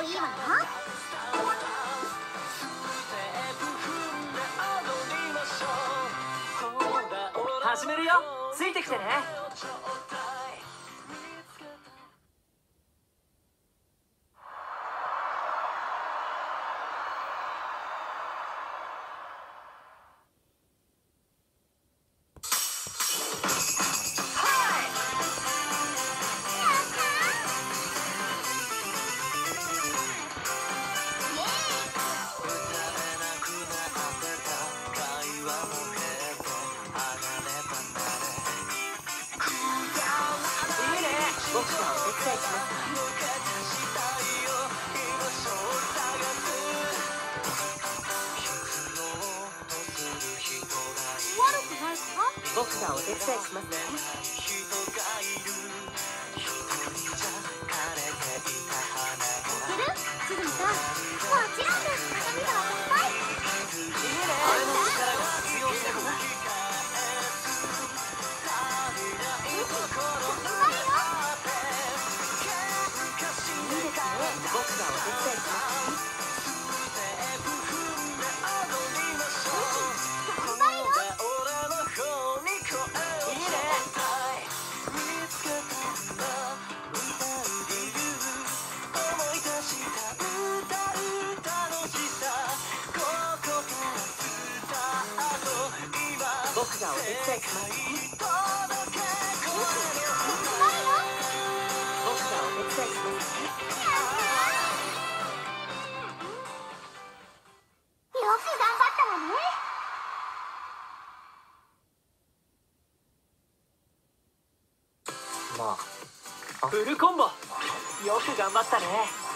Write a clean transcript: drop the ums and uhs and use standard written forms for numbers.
いいわよ。 始めるよ。ついてきてね。僕がお手伝いします。 悪くないか？ 僕がお手伝いしますね。 いける？すずみさん。もちろんです。髪から先輩。 いいね。あれの力が必要ってことだ。僕がお手伝いします。いいね。僕がお手伝いします。僕がお手伝いします。 よく頑張ったわね。 まあ、フルコンボ。よく頑張ったね。